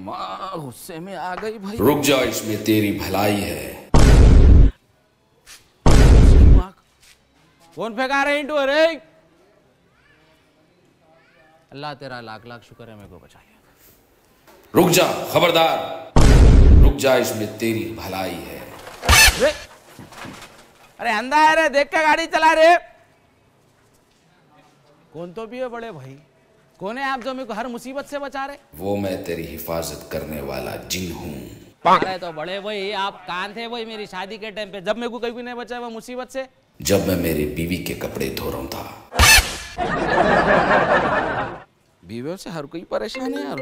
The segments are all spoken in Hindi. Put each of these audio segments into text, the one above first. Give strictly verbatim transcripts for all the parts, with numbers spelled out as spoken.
माँ गुस्से में आ गई भाई। रुक जा, इसमें तेरी भलाई है। कौन फेंका रहे इंटू? अरे अल्लाह तेरा लाख लाख शुक्र है मेरे को बचा लिया। रुक जा, खबरदार, रुक जा, इसमें तेरी भलाई है। अरे अरे अंधा है रे, देख के गाड़ी चला रे। कौन तो भी है बड़े भाई? कौन है आप जो मेरे को हर मुसीबत से बचा रहे? वो मैं तेरी हिफाजत करने वाला जिन हूँ। अरे तो बड़े भाई आप कहाँ थे भाई मेरी शादी के टाइम पे, जब मेरे को कभी नहीं बचा वो मुसीबत से? जब मैं मेरी बीवी के कपड़े धो रहा था। बीवियों से हर कोई परेशान है यार।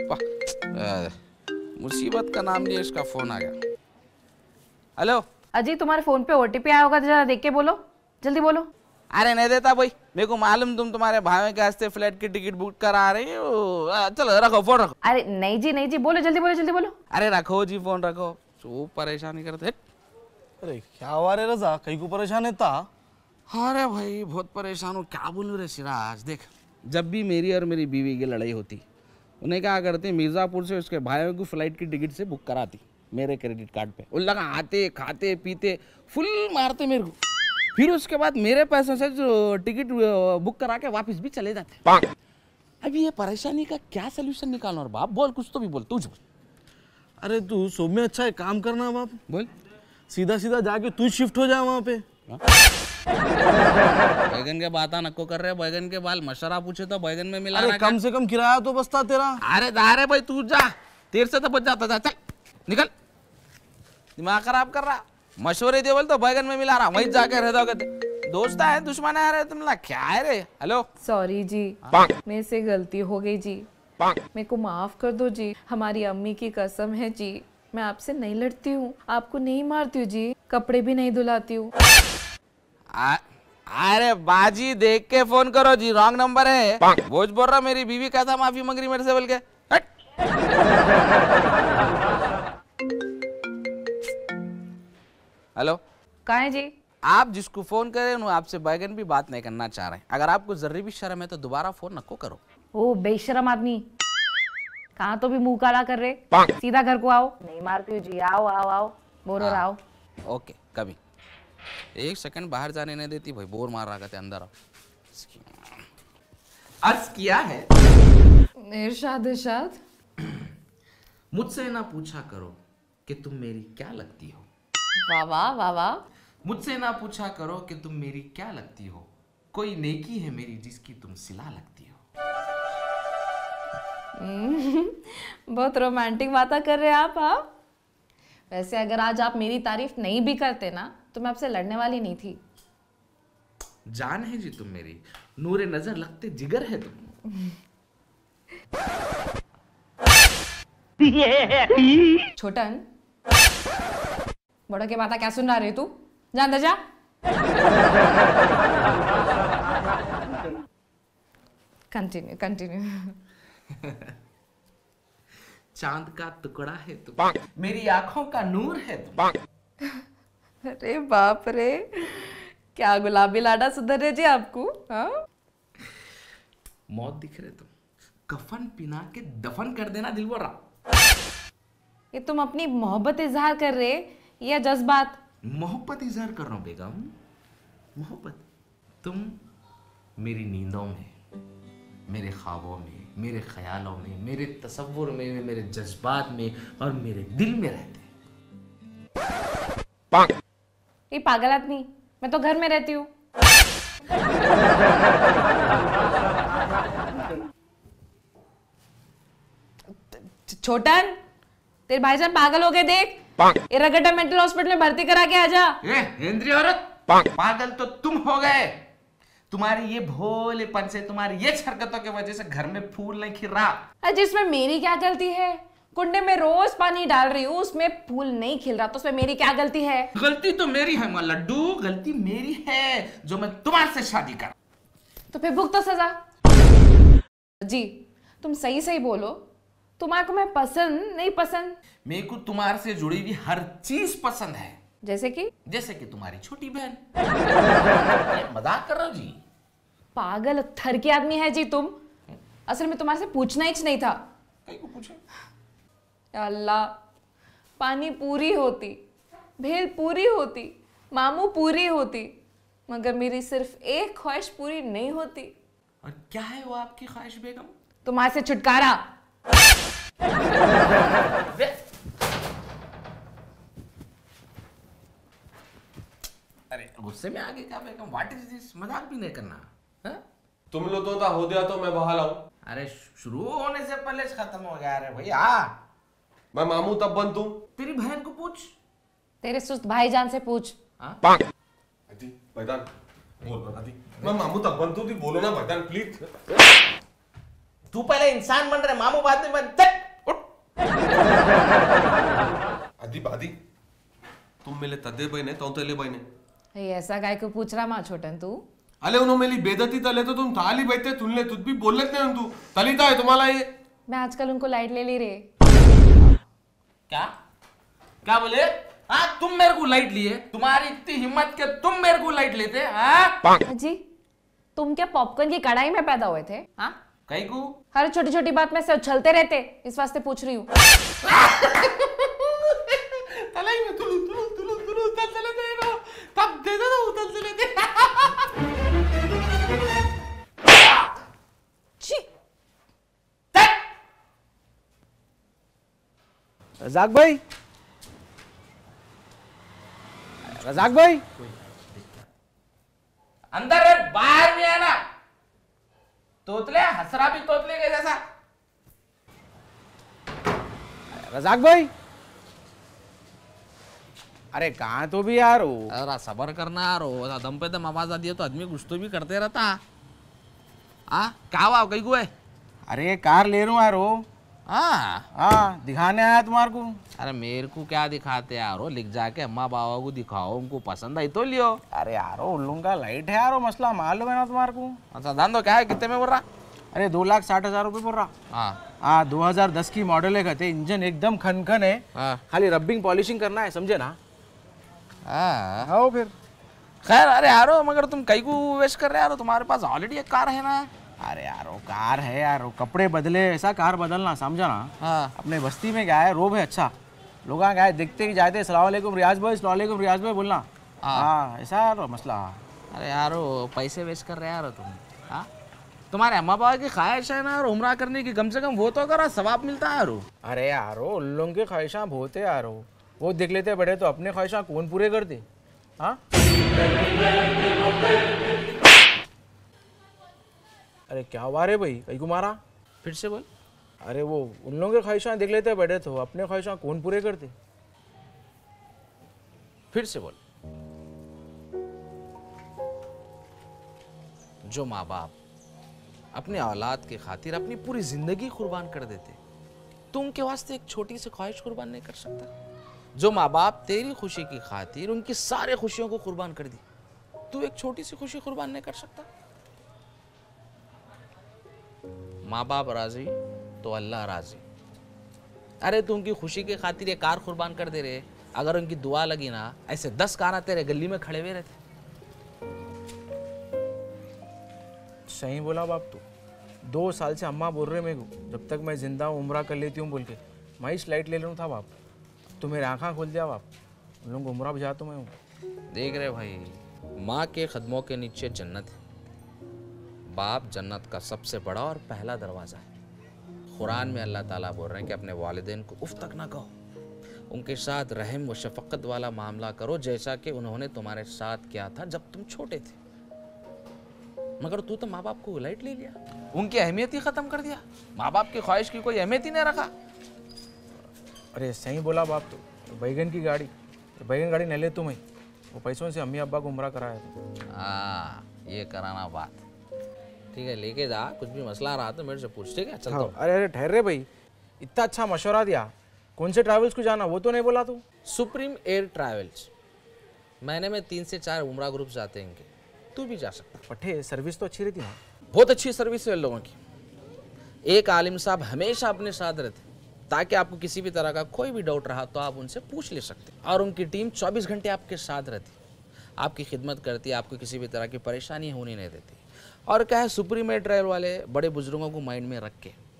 मुसीबत का नाम नहीं, इसका फोन आ गया। हेलो अजी, तुम्हारे फोन पे ओटीपी आया होगा, जरा देख के बोलो, जल्दी बोलो। अरे नहीं देता भाई, मेरे को मालूम तुम तुम्हारे भाई के हंसते फ्लाइट की टिकट बुक करा रही हो। चलो रखो फोन, रखो। अरे नहीं जी नहीं जी, बोलो जल्दी बोलो जल्दी बोलो। अरे रखो जी फोन, रखो। वो परेशानी करते। अरे क्या हुआ रे रजा, कहीं को परेशान है ता? अरे भाई बहुत परेशान हूँ, क्या बोलूँ रे सिराज। देख, जब भी मेरी और मेरी बीवी की लड़ाई होती, उन्हें क्या करते, मिर्जापुर से उसके भाइयों की फ्लाइट की टिकट से बुक कराती मेरे क्रेडिट कार्ड पे। उन लगा आते खाते पीते फुल मारते मेरे को, फिर उसके बाद मेरे पैसों से जो टिकट बुक करा के वापस भी चले जाते। अभी ये परेशानी का क्या सोल्यूशन निकालना? और बाप बोल, कुछ तो भी बोल, तुझ बोल। अरे तू सौम्य, अच्छा है काम करना बाप, बोल। सीधा सीधा जाके तू शिफ्ट हो जा वहाँ पे। बैगन के बात नको कर रहे, बैगन के बाल मशरा पूछे तो बैगन में मिला। अरे कम से कम किराया तो बचता तेरा। अरे दारे भाई तू जा, तेरे से तो बच जाता था। चल निकल, दिमाग खराब कर रहा। मशवरे दे बोल तो बैगन में मिला रहा, वहीं जाके रह दोगे। दोस्त है दुश्मन है? अरे तुम ना क्या है रे? हेलो सॉरी जी, मेरे से गलती हो गई जी, मेरे को माफ कर दो जी। हमारी अम्मी की कसम है जी, मैं आपसे नहीं लड़ती हूँ, आपको नहीं मारती हूँ जी, कपड़े भी नहीं धुलाती हूँ। अरे बाजी देख के फोन करो जी, रॉन्ग नंबर है। बोझ बोल रहा मेरी बीवी कहता माफी मांग रही मेरे से बोल के। हेलो कहाँ है जी? आप जिसको फोन करे उन्हें आपसे बैगन भी बात नहीं करना चाह रहे। अगर आपको जर्री भी शर्म है तो दोबारा फोन नको करो। ओ बेशरम आदमी, कहाँ तो भी मुंह काला कर रहे, सीधा घर को आओ। नहीं मारती हूँ जी, आओ आओ आओ, बोरो आओ। ओके, कभी एक सेकंड बाहर जाने नहीं देती भाई, बोर मार रहा कहते अंदर आओ। अर्ज किया है इरशाद इरशाद। मुझसे ना पूछा करो कि तुम मेरी क्या लगती हो। वाह वाह वाह वाह। मुझसे ना पूछा करो कि तुम मेरी क्या लगती हो, कोई नेकी है मेरी जिसकी तुम सिला लगती हो। बहुत रोमांटिक बातें कर रहे हैं आप। हाँ वैसे अगर आज आप मेरी तारीफ नहीं भी करते ना तो मैं आपसे लड़ने वाली नहीं थी। जान है जी तुम मेरी, नूरे नजर लगते जिगर है तुम। छोटन, बड़ा के बात क्या सुन रहा रे तू? जा अंदर जा। Continue continue. चांद का टुकड़ा है तुम, मेरी आंखों का नूर है तुम। अरे बाप रे, क्या गुलाबी लाडा सुधर रहे जी आपको। हाँ मौत दिख रहे तुम, कफन पिना के दफन कर देना दिल बोल रहा। ये तुम अपनी मोहब्बत इजहार कर रहे या जज्बात? मोहब्बत इजहार कर रहा हूं बेगम, मोहब्बत। तुम मेरी नींदों में, मेरे ख्वाबों में, मेरे ख्यालों में, मेरे तसव्वुर में, मेरे जज्बात में और मेरे दिल में रहते। ये पागल आदमी, मैं तो घर में रहती हूँ। छोटन, तेरे भाईजान पागल हो गए देख, इरागटा मेंटल हॉस्पिटल में भर्ती करा के आजा। ए इंद्रिय औरत, पागल तो तुम हो गए। तुम्हारी ये भोलेपन से, तुम्हारी ये हरकतों की वजह से घर में फूल नहीं खिल रहा। जिसमें मेरी क्या गलती है? कुंडे में रोज पानी डाल रही हूँ, उसमें फूल नहीं खिल रहा, तो उसमें मेरी क्या गलती है? गलती तो मेरी है मां लड्डू, गलती मेरी है जो मैं तुम्हारे से शादी कर। तो फिर भुगतो सजा। जी तुम सही सही बोलो, तुम्हारे को मैं पसंद नहीं पसंद? मेरे को तुम्हारे से जुड़ी हुई हर चीज पसंद है। जैसे कि? जैसे कि तुम्हारी छोटी बहन। मजाक कर रहा हूँ जी। पागल थर के आदमी है जी तुम। असल में तुम्हारे से पूछना ही नहीं था। कहीं को पूछे? या अल्लाह, पानी पूरी होती, भेल पूरी होती, मामू पूरी होती, मगर मेरी सिर्फ एक ख्वाहिश पूरी नहीं होती। और क्या है वो आपकी ख्वाहिश बेगम? तुम्हारे से छुटकारा। अरे गुस्से में आगे क्या बेगम? What is this? मजाक भी नहीं करना है? तुम लो तो हो दिया तो मैं बहा लाऊं। अरे शुरू होने से पहले खत्म हो गया। अरे भैया मैं मामू तब बन तू। तेरी बहन को पूछ। तेरे सुस्त भाईजान से पूछ। अदी भाईजान बोल ना अदी। मैं मामू तब बन तू, बोलो ना भाईजान प्लीज। तू पहले इंसान बन रहे, मामू बाद में बनते। अदी बादी तुम मेले तदे बहने तो तेले बहने। ये ऐसा गाय को पूछ रहा माँ छोटन तू? अले उन्होंने मेरी बेदती तले तो तुम थाली बैठते तुलने तुझ भी बोल लेते हैं तू तलीता है तुम्हारा ये। मैं आजकल उनको लाइट ले ली रे। क्या क्या बोले? हाँ तुम मेरे को लाइट लिए? तुम्हारी इतनी हिम्मत के तुम मेरे को लाइट लेते? हाँ जी तुम क्या पॉपकॉर्न की कढ़ाई में पैदा हुए थे? हाँ कहीं को हर छोटी छोटी बात में से उछलते रहते, इस वास्ते पूछ रही हूँ। तलाई में तुलू तुलू तुलू तुलू उतल चले दे रहा, तब दे दो उतल चले दे। छी रजाक भाई, रजाक भाई अंदर है बाहर नहीं आना। तोतले हसरा भी तोतले के जैसा। रजाक भाई, अरे कहाँ तो भी यार हो? अरे सबर करना यार, हो दम पे दम आवाज आती है तो आदमी कुछ तो भी करते रहता। हाँ क्या हुआ कहीं को है? अरे कार ले रहा हूँ यार हो। हाँ हाँ दिखाने आया तुम्हारे को। अरे मेरे को क्या दिखाते यार हो? लिख जाके अम्मा बाबा को दिखाओ, उनको पसंद आई तो लियो। अरे यार उन लोगों का लाइट है यार, मसला मालूम है ना तुम्हारे को। अच्छा दान दो क्या है, कितने में बोल रहा? अरे दो लाख साठ हजार रुपये बोल रहा। हाँ हाँ दो हजार दस की मॉडल है, कहते इंजन एकदम खन खन है, हाँ खाली रबिंग पॉलिशिंग करना है, समझे ना? हाँ हाँ फिर खैर। अरे यारो मगर तुम कहीं को वेस्ट कर रहे यारो, तुम्हारे पास ऑलरेडी एक कार है ना। अरे यार वो कार है यार, वो कपड़े बदले ऐसा कार बदलना, समझा ना? हाँ अपने बस्ती में क्या है, रोब है अच्छा, लोग क्या है देखते कि जाते सलाम अलैकुम रियाज भाई, सलाम अलैकुम रियाज भाई बोलना। हाँ ऐसा यार मसला। अरे यारो पैसे वेस्ट कर रहे यारो तुम। हाँ तुम्हारे अम्मा बाबा की ख्वाहिश है ना उम्रा करने की, कम से कम वो तो करो, सवाब मिलता है यारो। अरे यार उन लोगों की ख्वाहिशां बहुत है यार, वो देख लेते बड़े तो अपने ख्वाहिशां कौन पूरे करते? हाँ अरे क्या हुआ रे भाई, कहीं को मारा? फिर से बोल। अरे वो उन लोगों की ख्वाहिशां देख लेते बड़े तो अपने ख्वाहिशां कौन पूरे करते? फिर से बोल। जो माँ बाप अपने औलाद की खातिर अपनी पूरी जिंदगी कुर्बान कर देते, तो उनके वास्ते एक छोटी सी ख्वाहिश कुर्बान नहीं कर सकता? जो माँ बाप तेरी खुशी की खातिर उनकी सारे खुशियों को कुर्बान कर दी, तू एक छोटी सी खुशी कुर्बान नहीं कर सकता? माँ बाप राजी तो अल्लाह राजी। अरे तू उनकी खुशी की खातिर ये कार कुर्बान कर दे रहे, अगर उनकी दुआ लगी ना, ऐसे दस कारा तेरे गली में खड़े हुए रहते। सही बोला बाप तू। दो साल से अम्मा बोल रहे मेरे को, जब तक मैं जिंदा हूँ उम्रा कर लेती हूँ बोल के, मैं इस लाइट ले लूँ था बाप। तो मेरी आँखा खोल दिया बाप, उन लोगों को उम्रा बुझा तो मैं हूँ। देख रहे भाई, माँ के कदमों के नीचे जन्नत है। बाप जन्नत का सबसे बड़ा और पहला दरवाज़ा है। कुरान में अल्लाह ताला बोल रहे हैं कि अपने वालिदैन को उफ तक ना कहो, उनके साथ रहम व शफकत वाला मामला करो, जैसा कि उन्होंने तुम्हारे साथ किया था जब तुम छोटे थे। मगर तू तो माँ बाप को लाइट ले लिया, उनकी अहमियत ही ख़त्म कर दिया, माँ बाप की ख्वाहिश की कोई अहमियत ही नहीं रखा। अरे सही बोला बाप तू। बैगन की गाड़ी, बैगन गाड़ी नहीं ले तुम्हें, वो पैसों से अम्मी अब्बा को उम्रा कराया था। हाँ ये कराना बात, ठीक है लेके जा, कुछ भी मसला रहा तो मेरे से पूछ, ठीक है? चलता हूँ। अरे अरे ठहर रे भाई, इतना अच्छा मशवरा दिया, कौन से ट्रैवल्स को जाना वो तो नहीं बोला तू? सुप्रीम एयर ट्रैवल्स, महीने में तीन से चार उम्रा ग्रुप जाते हैं इनके, तू भी जा सकता। पट्टे सर्विस तो अच्छी रहती है। बहुत अच्छी सर्विस है लोगों की। एक आलिम साहब हमेशा अपने साथ रहते, ताकि आपको किसी भी तरह का कोई भी डाउट रहा तो आप उनसे पूछ ले सकते। और उनकी टीम चौबीस घंटे आपके साथ रहती, आपकी खिदमत करती, आपको किसी भी तरह की परेशानी होने नहीं देती। और क्या है, सुप्रीम एयर ट्रैवल वाले बड़े बुजुर्गों को माइंड में रख के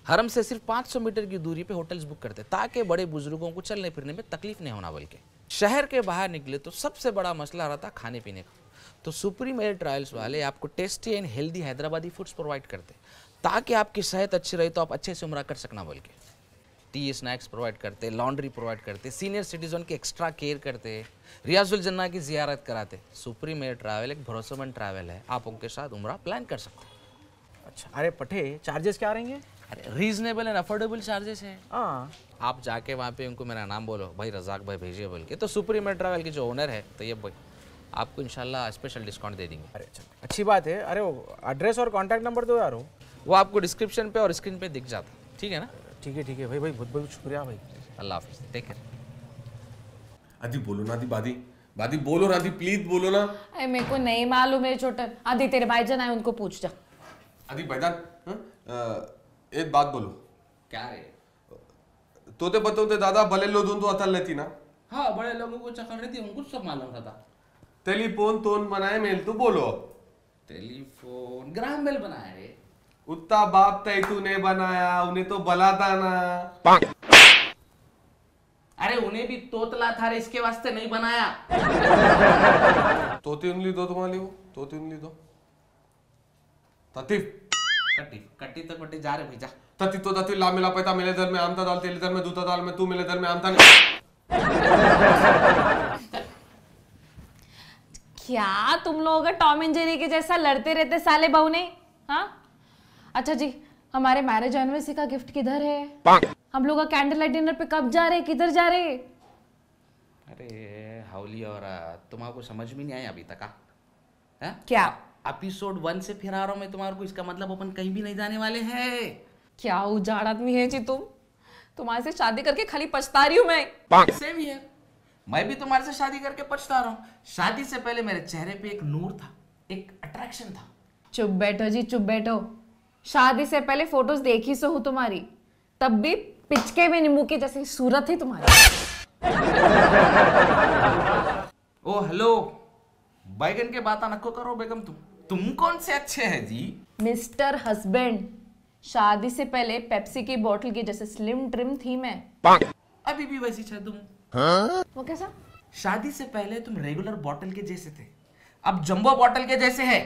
हरम से सिर्फ पाँच सौ मीटर की दूरी पे होटल्स बुक करते ताकि बड़े बुजुर्गों को चलने फिरने में तकलीफ नहीं होना। बल्कि शहर के बाहर निकले तो सबसे बड़ा मसला रहता खाने पीने का। तो सुप्रीम एयर ट्रायल्स वाले आपको tasty and healthy Hyderabadi foods provide करते ताकि आपकी सेहत अच्छी रहे तो आप अच्छे से उम्रा कर सकना। बल्कि टी स्नैक्स प्रोवाइड करते, लॉन्ड्री प्रोवाइड करते, सीनियर सिटीजन की एक्स्ट्रा केयर करते, रियाजुल जन्ना की जियारत कराते। सुप्रीम एयर ट्रैवल एक भरोसेमंद ट्रैवल है, आप उनके साथ उम्रा प्लान कर सकते हैं। अच्छा, अरे पठे चार्जेस क्या रहेंगे? अरे रीजनेबल एंड अफोर्डेबल चार्जेस है। हाँ, आप जाके वहाँ पे उनको मेरा नाम बोलो, भाई रजाक भाई भेजिए बोल के, तो सुप्रीम एयर ट्रैवल के जो ओनर है तैयब भाई आपको इंशाल्लाह स्पेशल डिस्काउंट दे देंगे। अरे अच्छा, अच्छी बात है। अरे वो एड्रेस और कॉन्टैक्ट नंबर दो यार। वो आपको डिस्क्रिप्शन पे और स्क्रीन पे दिख जाता, ठीक है ना? ठीक है ठीक है भाई भाई बहुत बहुत शुक्रिया भाई। अल्लाह हाफिज़, टेक केयर। आदि बोलो ना, आदि बादी बादी बोलो ना, आदि प्लीज बोलो ना। अरे मेरे को नहीं मालूम है छोटन। आदि तेरे भाईजान आए, उनको पूछ जा। आदि भाईजान, हाँ? अ, एक बात बोलो। क्या रे? तो ते बताओ दादा भले लो दोन तो अतल लेती ना। हाँ, बड़े लोगों को चक्कर रहती है, उनको सब मालूम रहता। टेलीफोन तोन बनाए मेल तो बोलो। टेलीफोन ग्राम बेल बनाया रे। उतना बाप तय तूने बनाया, उन्हें तो बला था ना। अरे उन्हें भी तोतला था रे, इसके वास्ते नहीं बनाया। तोती उंगली दो तुम्हारी, वो तोती उंगली दो। ततीफ कट्टी कट्टी तो कट्टी जा रे भैया। तती तो तती ला मिला पैता, मेरे दर में आमता दाल, तेरे दर में दूता दाल, में तू मेरे दर में आमता। क्या तुम लोग टॉम एंड जेरी के जैसा लड़ते रहते साले बहू ने? हाँ अच्छा जी, हमारे मैरिज एनिवर्सरी का गिफ्ट किधर है? हम लोग का कैंडल लाइट डिनर पे कब जा रहे, किधर जा रहे? अरे हाउली, और तुम्हारे समझ में नहीं आया अभी तक? है क्या एपिसोड वन से फिर आ रहा हूं मैं तुम्हारे को, इसका मतलब अपन कहीं भी नहीं जाने वाले हैं। क्या उजाड़ आदमी है जी तुम। तुम्हारे से शादी करके खाली पछता रही हूं मैं। सेम ही है, मैं भी तुम्हारे से शादी करके पछता रहा हूँ। शादी से पहले मेरे चेहरे पे एक नूर था, एक अट्रैक्शन था। चुप बैठो जी, चुप बैठो। शादी से पहले फोटोज देखी सो हूँ तुम्हारी, तब भी पिचके में नींबू की जैसी सूरत है तुम्हारी। ओ हेलो, बैगन के बात नको करो बेगम। तुम तुम कौन से अच्छे हैं जी? मिस्टर हस्बैंड, शादी से पहले पेप्सी की बोतल की जैसे स्लिम ट्रिम थी मैं। अभी भी वैसी छे तुम। हाँ? वो कैसा? शादी से पहले तुम रेगुलर बॉटल के जैसे थे, अब जंबो बॉटल के जैसे है।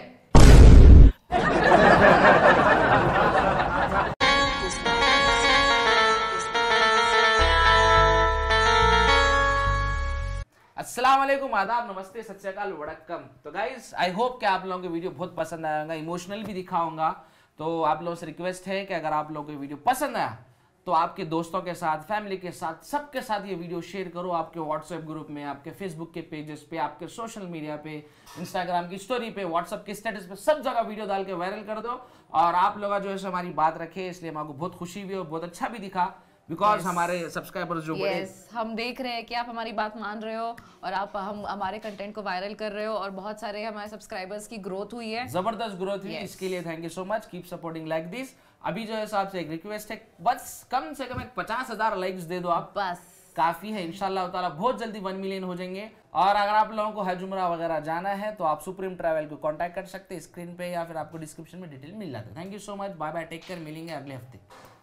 अस्सलाम वालेकुम, आदाब, नमस्ते, सत श्री अकाल, वड़क्कम। तो गाइस आई होप कि आप लोगों को वीडियो बहुत पसंद आएगा, इमोशनल भी दिखाऊंगा। तो आप लोगों से रिक्वेस्ट है कि अगर आप लोगों को वीडियो पसंद आया तो आपके दोस्तों के साथ, फैमिली के साथ, सबके साथ ये वीडियो शेयर करो। आपके व्हाट्सएप ग्रुप में, आपके फेसबुक के पेजेस पे, आपके सोशल मीडिया पे, इंस्टाग्राम की स्टोरी पे, व्हाट्सएप के स्टेटस पे, सब जगह वीडियो डाल के वायरल कर दो। और आप लोग जो है हमारी बात रखे, इसलिए हमको बहुत खुशी हुई और बहुत अच्छा भी दिखा, बिकॉज yes. हमारे सब्सक्राइबर्स जो बड़े yes, हम देख रहे हैं कि आप हमारी बात मान रहे हो और आप हम हमारे कंटेंट को वायरल कर रहे हो और बहुत सारे हमारे सब्सक्राइबर्स की ग्रोथ हुई है, जबरदस्त ग्रोथ हुई। yes. इसके लिए thank you so much, keep supporting like this. अभी जो है आपसे एक रिक्वेस्ट है, बस कम से कम एक पचास हजार लाइक्स दे दो आप, बस काफी है। इंशाल्लाह ताला बहुत जल्दी वन मिलियन हो जाएंगे। और अगर आप लोगों को हज उम्रा वगैरह जाना है तो आप सुप्रीम ट्रैवल को कांटेक्ट कर सकते हैं स्क्रीन पे, या फिर आपको डिस्क्रिप्शन में डिटेल मिल जाता है। Thank you so much, bye bye, take care, मिलेंगे अगले हफ्ते।